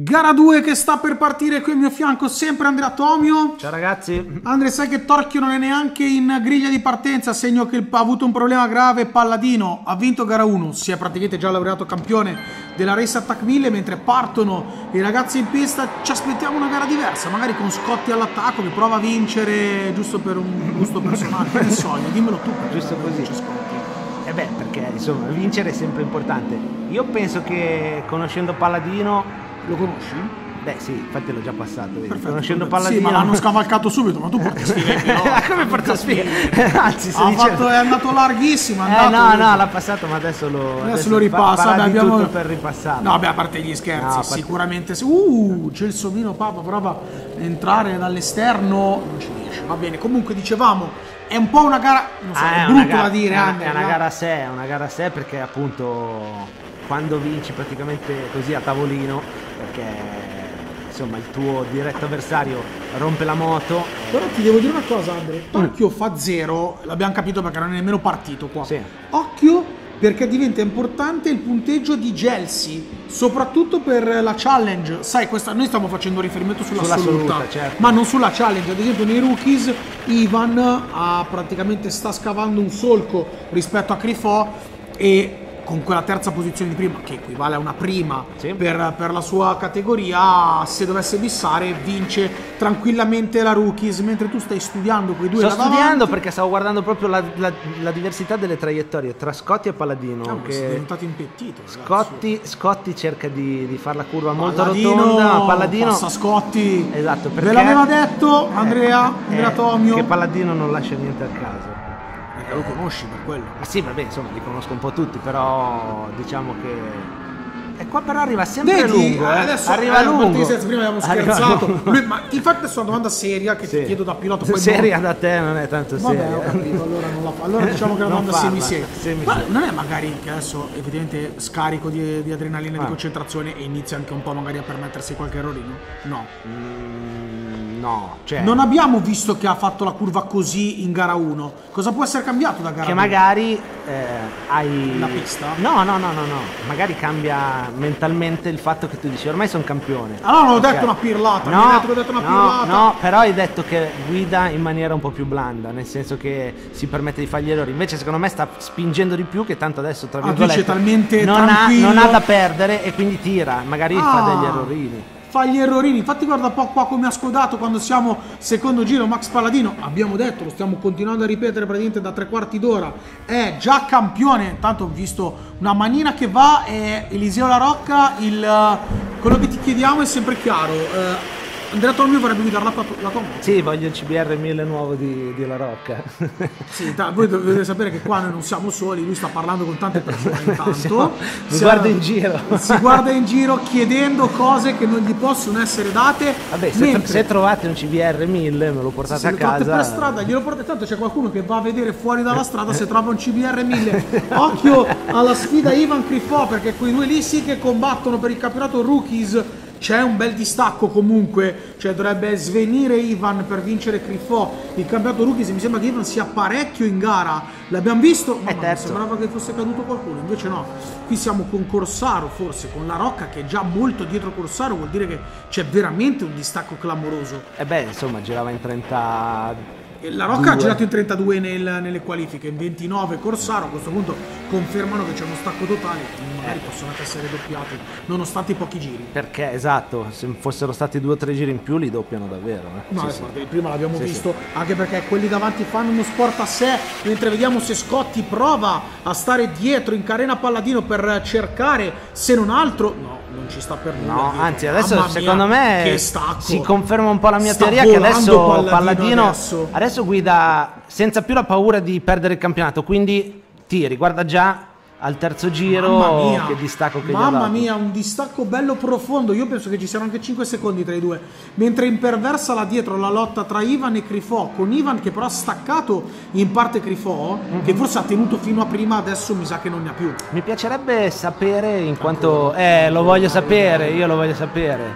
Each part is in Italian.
Gara 2 che sta per partire, qui al mio fianco sempre Andrea Tomio. Ciao ragazzi. Andrea, sai che Torchio non è neanche in griglia di partenza, segno che ha avuto un problema grave. Palladino ha vinto gara 1, si è praticamente già laureato campione della Race Attack 1000, mentre partono i ragazzi in pista. Ci aspettiamo una gara diversa, magari con Scotti all'attacco che prova a vincere giusto per un gusto personale. Che ne so, dimmelo tu. Giusto così. E beh, perché insomma vincere è sempre importante. Io penso che conoscendo Palladino... Lo conosci? Beh sì, infatti l'ho già passato. Perfetto, conoscendo Palladino... Sì, ma l'hanno scavalcato subito, ma tu porti sfighe. No, come porta sfighe? Anzi, è andato larghissimo. No, l'ha passato, ma adesso lo ripassa. Tutto per ripassarlo. No, beh, a parte gli scherzi, sicuramente. Gelsomino Papa prova a entrare dall'esterno, non ci riesce. Va bene, comunque dicevamo, è un po' una gara, non so, è brutto da dire. È una gara a sé perché appunto quando vinci praticamente così a tavolino, perché insomma il tuo diretto avversario rompe la moto. Però ti devo dire una cosa, Andrea, Tokyo fa 0, l'abbiamo capito perché non è nemmeno partito qua. Sì. Occhio, perché diventa importante il punteggio di Gelsi, soprattutto per la challenge. Sai, noi stiamo facendo riferimento sull'assoluta, certo. Ma non sulla challenge. Ad esempio nei rookies Ivan praticamente sta scavando un solco rispetto a Crifò, e con quella terza posizione di prima, che equivale a una prima, sì, per la sua categoria, se dovesse bissare vince tranquillamente la rookies, mentre tu stai studiando quei due. Sto studiando perché stavo guardando proprio la diversità delle traiettorie tra Scotti e Palladino. Che è diventato impettito. Scotti cerca di fare la curva molto rotonda, Palladino passa Scotti. Esatto, perché ve l'aveva detto Andrea Tomio che Palladino non lascia niente al caso. Lo conosci per quello? Ma sì, vabbè, insomma, li conosco un po' tutti, però diciamo che... E qua però arriva sempre lungo, adesso arriva lungo. Prima abbiamo scherzato. Ma infatti adesso è una domanda seria che ti chiedo da pilota. Poi seria da te non è tanto seria. Vabbè, ho capito, allora non la fa. Allora diciamo che è una domanda semi-seria. Ma non è magari che adesso evidentemente scarico di adrenalina, di concentrazione, e inizia anche un po' magari a permettersi qualche errorino? No. No, cioè... Non abbiamo visto che ha fatto la curva così in gara 1. Cosa può essere cambiato da gara 2? Che magari hai... La pista? No. Magari cambia mentalmente il fatto che tu dici ormai sono campione. Ah no, non ho detto una pirlata. No, però hai detto che guida in maniera un po' più blanda, nel senso che si permette di fare gli errori. Invece secondo me sta spingendo di più, che tanto adesso tra virgolette talmente non ha da perdere e quindi tira. Magari fa degli errorini. Fa gli errorini, infatti guarda un po' qua come ha scodato quando siamo secondo giro. Max Palladino, abbiamo detto, lo stiamo continuando a ripetere praticamente da 3/4 d'ora, è già campione. Tanto ho visto una manina che va, è Eliseo La Rocca. Quello che ti chiediamo è sempre chiaro. Andrea Tomio vorrebbe guidare la tua moto. Sì, voglio il CBR 1000 nuovo di La Rocca. Sì, voi dovete sapere che qua noi non siamo soli, lui sta parlando con tante persone intanto. Si guarda in giro. Si guarda in giro chiedendo cose che non gli possono essere date. Vabbè, se trovate un CBR 1000 me lo portate a casa. Per strada, glielo portate, tanto c'è qualcuno che va a vedere fuori dalla strada se trova un CBR 1000. Occhio alla sfida Ivan Crifò, perché quei due lì sì che combattono per il campionato rookies. C'è un bel distacco comunque, cioè dovrebbe svenire Ivan per vincere Crifò. Il campionato rookies mi sembra che Ivan sia parecchio in gara, l'abbiamo visto, ma mi sembrava che fosse caduto qualcuno, invece no. Qui siamo con Corsaro, forse con La Rocca che è già molto dietro Corsaro, vuol dire che c'è veramente un distacco clamoroso. E beh, insomma, girava in 30... La Rocca ha girato in 32 nelle qualifiche, in 29 Corsaro. A questo punto confermano che c'è uno stacco totale, magari possono anche essere doppiati nonostante i pochi giri. Perché esatto, se fossero stati 2 o 3 giri in più li doppiano davvero. No, prima l'abbiamo visto, anche perché quelli davanti fanno uno sport a sé, mentre vediamo se Scotti prova a stare dietro in carena Palladino per cercare, se non altro, non ci sta per nulla. No, anzi adesso secondo me si conferma un po' la mia teoria, che adesso Palladino adesso guida senza più la paura di perdere il campionato, quindi tiri, guarda già al terzo giro che distacco che gli ha dato. Mamma mia, un distacco bello profondo. Io penso che ci siano anche 5 secondi tra i due, mentre imperversa là dietro la lotta tra Ivan e Crifò, con Ivan che però ha staccato in parte Crifò, che forse ha tenuto fino a prima, adesso mi sa che non ne ha più. Mi piacerebbe sapere in quanto lo voglio sapere, io lo voglio sapere.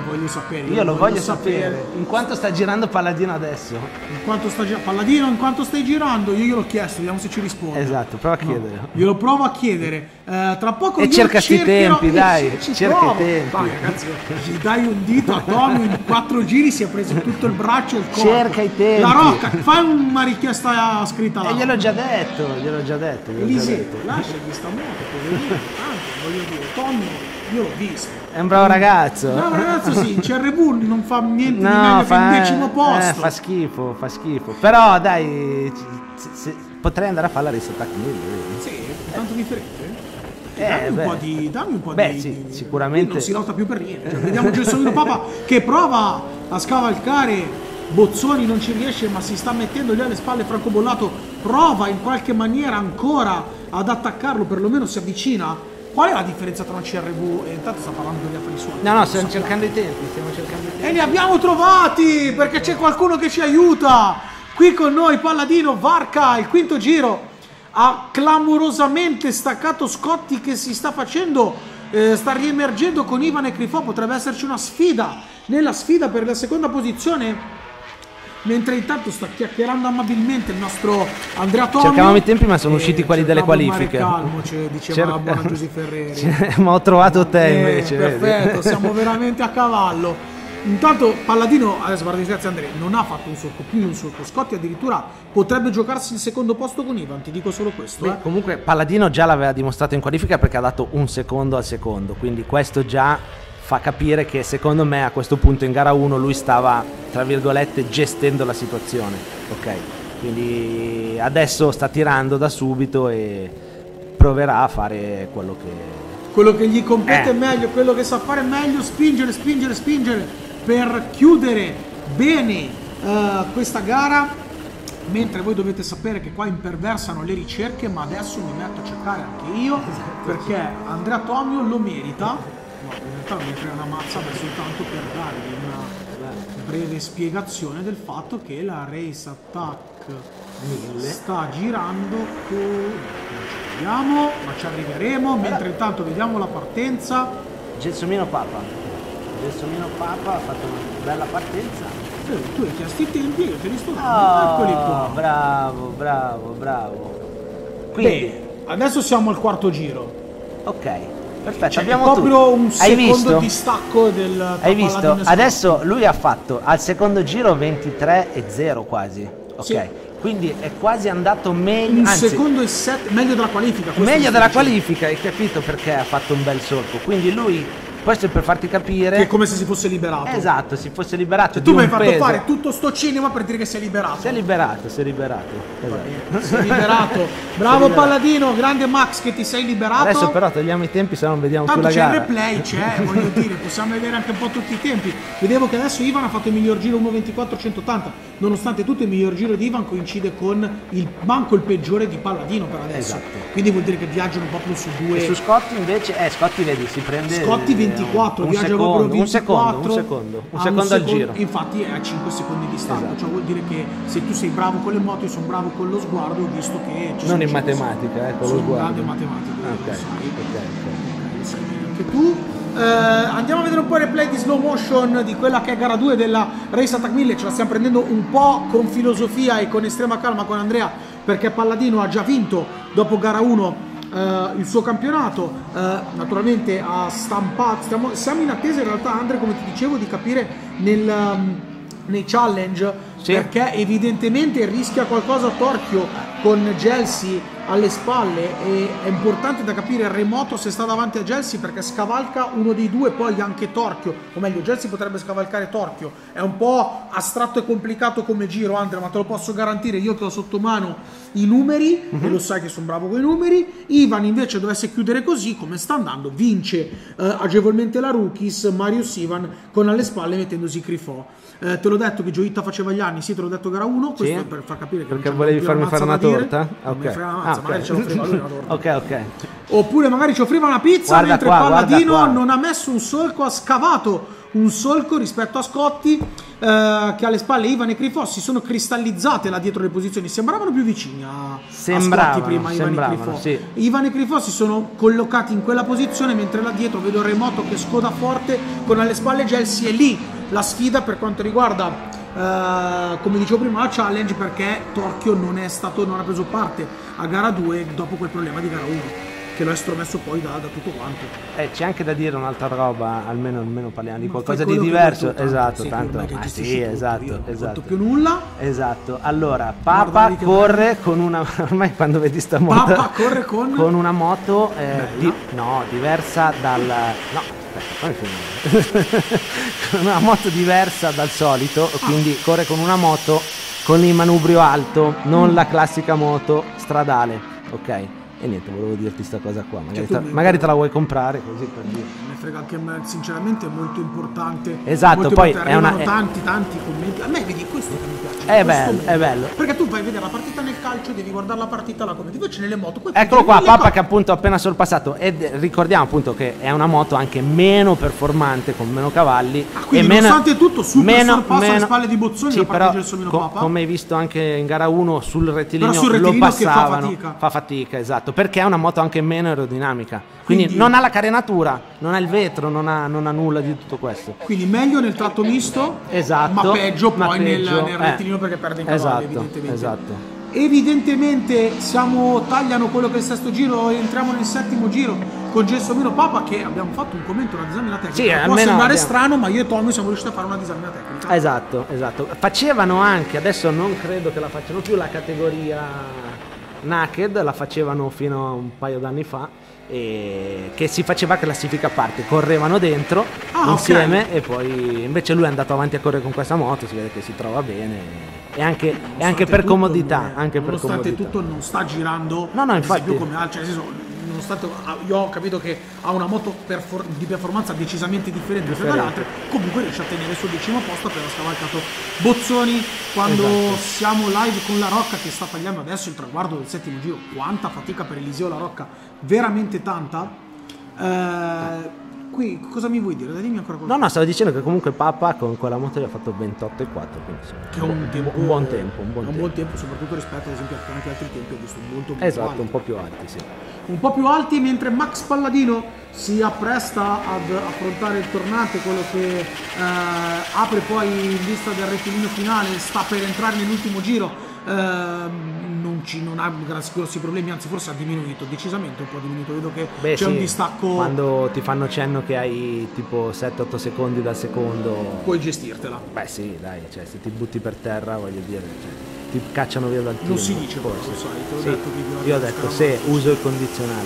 Io lo voglio sapere. In quanto sta girando Palladino adesso? In quanto sta girando Palladino, in quanto stai girando? Io gliel'ho chiesto, vediamo se ci risponde. Esatto, prova a chiedere. Glielo provo a chiedere. Tra poco e cerca sti tempi, dai, cerca i tempi. Vai, ragazzi, gli dai un dito a Tommy, in 4 giri si è preso tutto il braccio e il corpo. Cerca i tempi. La Rocca, fai una richiesta scritta là. E gliel'ho già detto. Eliseo, lasciagli sta moto, poverino. Tanto, voglio dire, Tommy, io l'ho visto. È un bravo ragazzo. Bravo ragazzo, sì, in CRV non fa niente di meglio che il 10° posto. Fa schifo. Però dai, potrei andare a fare la race attack 1000. Sì, tanto differente. Dammi un po' di... Sì, sicuramente. Non si lotta più per niente. Cioè, vediamo Gelsomino Papa che prova a scavalcare Bozzoni, non ci riesce, ma si sta mettendo lì alle spalle. Franco Bollato prova in qualche maniera ancora ad attaccarlo, perlomeno si avvicina. Qual è la differenza tra un CRV e intanto sta parlando degli affari suoi? No, stiamo cercando i tempi. E li abbiamo trovati perché c'è qualcuno che ci aiuta. Qui con noi Palladino varca il 5° giro. Ha clamorosamente staccato Scotti che si sta facendo, sta riemergendo con Ivan e Crifò. Potrebbe esserci una sfida nella sfida per la seconda posizione, mentre intanto sta chiacchierando amabilmente il nostro Andrea Tommy. Cercavamo i tempi ma sono usciti quelli delle qualifiche. Calmo, diceva la buona Giuseppe Ferreri. Ma ho trovato te invece. Perfetto, vedi? siamo veramente a cavallo. Intanto Palladino, adesso guarda, grazie Andrea, non ha fatto un solco, più di un solco. Scotti addirittura potrebbe giocarsi il secondo posto con Ivan, ti dico solo questo. Beh, comunque Palladino già l'aveva dimostrato in qualifica perché ha dato un secondo al secondo, quindi questo già fa capire che secondo me a questo punto in gara 1 lui stava, tra virgolette, gestendo la situazione, ok? Quindi adesso sta tirando da subito e proverà a fare quello che gli compete meglio, quello che sa fare meglio, spingere per chiudere bene questa gara, mentre voi dovete sapere che qua imperversano le ricerche, ma adesso mi metto a cercare anche io, perché Andrea Tomio lo merita. No, in realtà non mi frega una mazza, ma è soltanto per darvi una breve spiegazione del fatto che la Race Attack 1000 sta girando con... non ci vediamo, ma ci arriveremo, mentre intanto vediamo la partenza. Gelsomino Papa ha fatto una bella partenza. Tu hai chiesto i tempi e io te li sto dando. Eccoli qua. Bravo. Quindi bene, adesso siamo al 4° giro. Ok, perfetto. Cioè, abbiamo proprio un secondo distacco del... Hai visto? Adesso lui ha fatto al secondo giro 23,0 quasi. Ok. Sì. Quindi è quasi andato meglio. Un secondo e 7, meglio della qualifica. Meglio della qualifica, hai capito perché ha fatto un bel solco. Quindi lui... Questo è per farti capire che è come se si fosse liberato. Esatto, si fosse liberato. Tu mi hai fatto fare tutto sto cinema per dire che sei liberato. Si è liberato. Esatto. Sei liberato. Bravo Palladino, grande Max che ti sei liberato. Adesso però togliamo i tempi se non vediamo più la gara. Tanto c'è il replay, voglio dire, possiamo vedere anche un po' tutti i tempi. Vedevo che adesso Ivan ha fatto il miglior giro 1.24.180. Nonostante tutto il miglior giro di Ivan coincide con il peggiore di Palladino per adesso. Esatto. Quindi vuol dire che viaggiano proprio su due. E su Scotti invece, Scotti vedi, si prende Scotti 24, viaggia proprio 24. Un secondo al giro. Infatti è a 5 secondi di stacco, esatto. Cioè vuol dire che se tu sei bravo con le moto, io sono bravo con lo sguardo, ho visto che ci non in matematica, con lo sguardo. Grande matematica, ok. Lo sai bene anche tu. Andiamo a vedere un po' il replay di slow motion di quella che è gara 2 della Race Attack 1000. Ce la stiamo prendendo un po' con filosofia e con estrema calma con Andrea, perché Palladino ha già vinto dopo gara 1 il suo campionato. Naturalmente ha stampato, siamo in attesa in realtà, Andrea, come ti dicevo, di capire nei challenge, sì, perché evidentemente rischia qualcosa Torchio con Gelsi alle spalle e è importante da capire remoto se sta davanti a Gelsi, perché scavalca uno dei due, poi anche Torchio, o meglio Gelsi potrebbe scavalcare Torchio. È un po' astratto e complicato come giro, Andrea, ma te lo posso garantire io che ho sotto mano i numeri e lo sai che sono bravo con i numeri. Ivan invece dovesse chiudere così come sta andando, vince agevolmente la Rookies, Marius Ivan con alle spalle mettendosi Crifò. Te l'ho detto che Gioitta faceva gli anni, sì, te l'ho detto gara 1, questo è per far capire che perché volevi farmi fare una torta? Ok. Magari ce l'offriva lui una torta. Ok. Oppure magari ci offriva una pizza, guarda mentre qua, Palladino non ha messo un solco, ha scavato un solco rispetto a Scotti, che alle spalle Ivan e Crifò si sono cristallizzate là dietro le posizioni, sembravano più vicini a Scotti prima. Ivan e Crifò, sì. Ivan e Crifò si sono collocati in quella posizione, mentre là dietro vedo il remoto che scoda forte con alle spalle Gelsi. È lì la sfida per quanto riguarda come dicevo prima la challenge, perché Torchio non ha preso parte a gara 2 dopo quel problema di gara 1. che l'ho estromesso poi da tutto quanto. C'è anche da dire un'altra roba, almeno parliamo di qualcosa di diverso. Esatto, tanto. Esatto. Più nulla. Esatto. Allora, Papa corre con una, ormai quando vedi sta moto, Papa corre con una moto diversa dal, no, aspetta, con una moto diversa dal solito, quindi corre con una moto con il manubrio alto, non la classica moto stradale, ok? E niente, volevo dirti sta cosa qua, magari te la vuoi comprare così per dire. Me frega anche a me, sinceramente è molto importante. Esatto, molto poi arrivano tanti commenti. A me vedi questo che mi piace. È bello. Perché tu vai a vedere la partita nel calcio, devi guardare la partita là come invece nelle moto. Eccolo qua, Papa che appunto ha appena sorpassato, e ricordiamo appunto che è una moto anche meno performante, con meno cavalli. Quindi nonostante tutto super sorpasso alle spalle di Bozzoni, sì, però come hai visto anche in gara 1 sul rettilineo lo passavano, fa fatica, esatto, perché è una moto anche meno aerodinamica, quindi non ha la carenatura, non ha il vetro, non ha nulla di tutto questo. Quindi meglio nel tratto misto, esatto, ma peggio poi nel rettilineo perché perde in cavalli, esatto. Evidentemente tagliano quello che è il sesto giro, entriamo nel settimo giro con Gelsomino Papa, che abbiamo fatto un commento, una disamina tecnica. Può sembrare strano, ma io e Tommy siamo riusciti a fare una disamina tecnica. Esatto. Facevano anche, adesso non credo che la facciano più, la categoria Naked, la facevano fino a un paio d'anni fa, e che si faceva classifica a parte, correvano dentro insieme, okay. E poi invece lui è andato avanti a correre con questa moto, si vede che si trova bene, e anche per comodità, nonostante tutto non sta girando infatti più come altri, nel senso, nonostante io ho capito che ha una moto di performanza decisamente differente dalle altre, comunque riesce a tenere il suo 10° posto, appena scavalcato Bozzoni. Quando siamo live con La Rocca che sta tagliando adesso il traguardo del settimo giro, quanta fatica per Eliseo La Rocca, veramente tanta. Qui cosa mi vuoi dire? Dimmi ancora qualcosa. No, stavo dicendo che comunque Papa con quella moto gli ha fatto 28,4, quindi che è un buon tempo, soprattutto rispetto ad esempio a tanti altri tempi, ho visto molto alti. Alti. Un po' più alti, sì. Un po' più alti, mentre Max Palladino si appresta ad affrontare il tornante, quello che apre poi in vista del rettilineo finale, sta per entrare nell'ultimo giro. Non ha grossi problemi, anzi forse ha diminuito decisamente, un po' diminuito, vedo che c'è un distacco. Quando ti fanno cenno che hai tipo 7-8 secondi dal secondo, puoi gestirtela. Beh sì, dai, cioè se ti butti per terra, voglio dire, ti cacciano via dal team. Non si dice forse. Sai, io ho detto se uso il condizionale,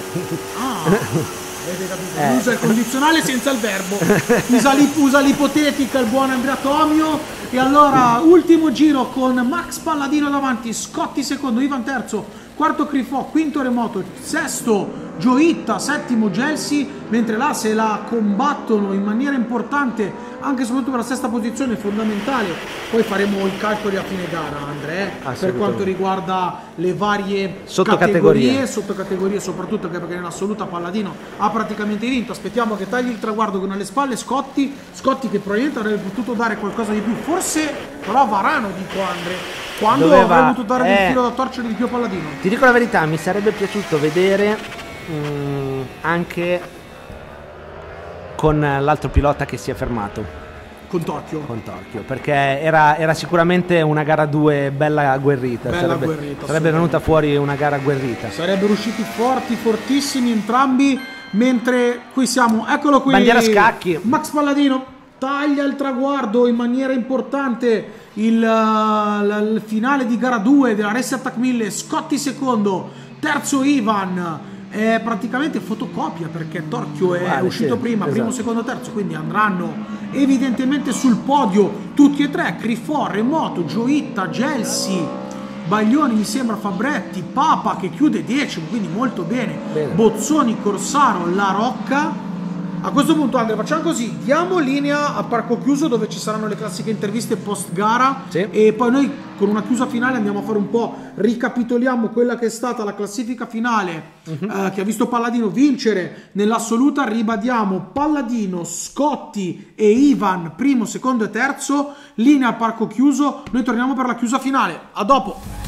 avete capito? Usa il condizionale senza il verbo, usa l'ipotetica il buon Andrea Tomio. E allora ultimo giro con Max Palladino davanti, Scotti secondo, Ivan terzo, quarto Crifò, quinto Remoto, sesto Gioitta, settimo Gelsi, mentre là se la combattono in maniera importante anche e soprattutto per la sesta posizione fondamentale. Poi faremo i calcoli a fine gara, Andrea, per quanto riguarda le varie sottocategorie, soprattutto perché nell'assoluta Palladino ha praticamente vinto. Aspettiamo che tagli il traguardo con alle spalle Scotti che probabilmente avrebbe potuto dare qualcosa di più, forse però Varano, dico Andrea, quando avrebbe potuto dare del filo da torcere di più a Palladino. Ti dico la verità, mi sarebbe piaciuto vedere anche con l'altro pilota che si è fermato, con Torchio, perché era sicuramente una gara 2 bella agguerrita, sarebbe venuta fuori una gara agguerrita, sarebbero usciti fortissimi entrambi. Mentre qui siamo, eccolo qui, bandiera scacchi, Max Palladino taglia il traguardo in maniera importante, il finale di gara 2 della Race Attack 1000, Scotti secondo, terzo Ivan, è praticamente fotocopia perché Torchio è uscito primo, secondo, terzo, quindi andranno evidentemente sul podio tutti e tre, Crifò, Remoto, Gioitta, Gelsi, Baglioni, mi sembra, Fabretti, Papa che chiude 10º, quindi molto bene. Bozzoni, Corsaro, La Rocca. A questo punto, Andrea, facciamo così, diamo linea a Parco Chiuso dove ci saranno le classiche interviste post gara, e poi noi con una chiusa finale andiamo a fare un po', ricapitoliamo quella che è stata la classifica finale che ha visto Palladino vincere nell'assoluta. Ribadiamo Palladino, Scotti e Ivan primo, secondo e terzo, linea al Parco Chiuso, noi torniamo per la chiusa finale, a dopo.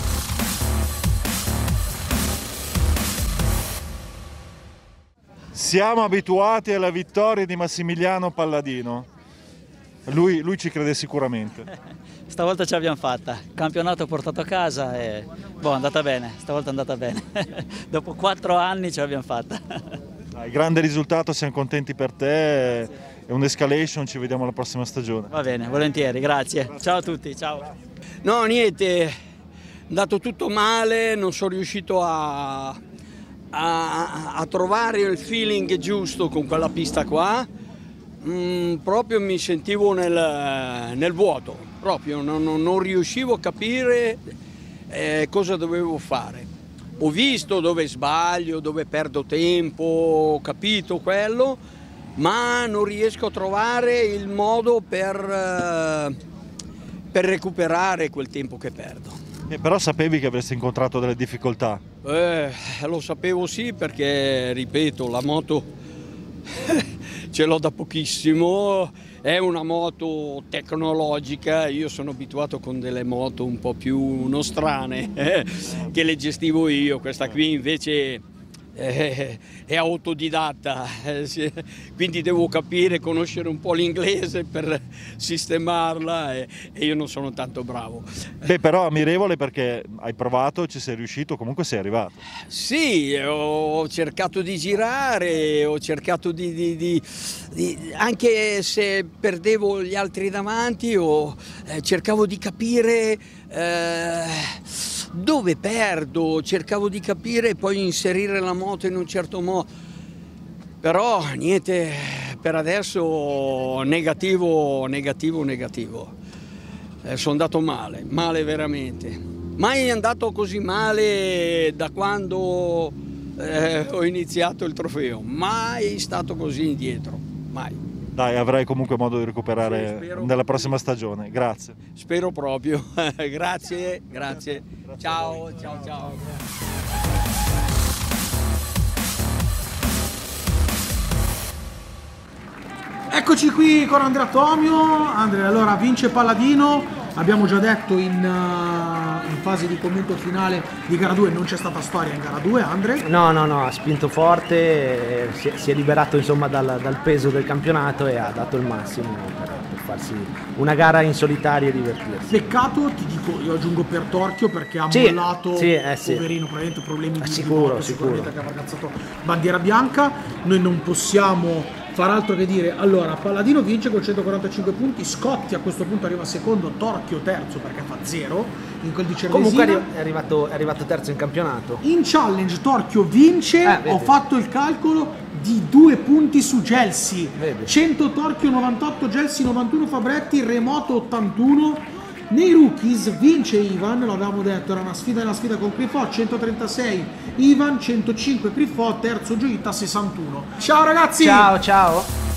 Siamo abituati alla vittoria di Massimiliano Palladino. Lui ci crede sicuramente. stavolta ce l'abbiamo fatta. Campionato portato a casa e boh, è andata bene, stavolta è andata bene. Dopo 4 anni ce l'abbiamo fatta. Grande risultato, siamo contenti per te, è un'escalation, ci vediamo alla prossima stagione. Va bene, volentieri, grazie. Ciao a tutti, ciao. No, niente, è andato tutto male, non sono riuscito a trovare il feeling giusto con quella pista qua. Proprio mi sentivo nel vuoto, proprio non riuscivo a capire cosa dovevo fare. Ho visto dove sbaglio, dove perdo tempo, ho capito quello, ma non riesco a trovare il modo per recuperare quel tempo che perdo. Però sapevi che avresti incontrato delle difficoltà? Lo sapevo sì, perché ripeto, la moto ce l'ho da pochissimo, è una moto tecnologica, io sono abituato con delle moto un po' più nostrane che le gestivo io, questa qui invece è autodidatta, quindi devo capire, conoscere un po' l'inglese per sistemarla e io non sono tanto bravo. Beh, però ammirevole perché hai provato, ci sei riuscito, comunque sei arrivato. Sì, ho cercato di girare, ho cercato anche se perdevo gli altri davanti, cercavo di capire dove perdo, cercavo di capire e poi inserire la moto in un certo modo, però niente, per adesso negativo. Sono andato male veramente, mai è andato così male da quando ho iniziato il trofeo, mai stato così indietro, mai. Dai, avrai comunque modo di recuperare nella prossima stagione, grazie. Spero proprio, grazie. Ciao. Eccoci qui con Andrea Tomio. Andrea, allora vince Palladino. Abbiamo già detto in fase di commento finale di gara 2 non c'è stata storia in gara 2, Andre? No, ha spinto forte, si è liberato insomma dal peso del campionato e ha dato il massimo per farsi una gara in solitaria e divertirsi. Peccato, ti dico, io aggiungo per Torchio perché ha mollato, poverino, probabilmente problemi di sicuro. Sicuramente che avrà cazzato bandiera bianca. Noi non possiamo far altro che dire, allora Palladino vince con 145 punti, Scotti a questo punto arriva secondo, Torchio terzo perché fa 0 in quel di Cervesina. Comunque è arrivato terzo in campionato. In challenge Torchio vince, ho fatto il calcolo di 2 punti su Gelsi, 100 Torchio, 98 Gelsi, 91 Fabretti, Remoto 81. Nei rookies vince Ivan, l'avevamo detto, era una sfida con Crifò, 136 Ivan, 105 Crifò, terzo Gioita, 61. Ciao ragazzi! Ciao!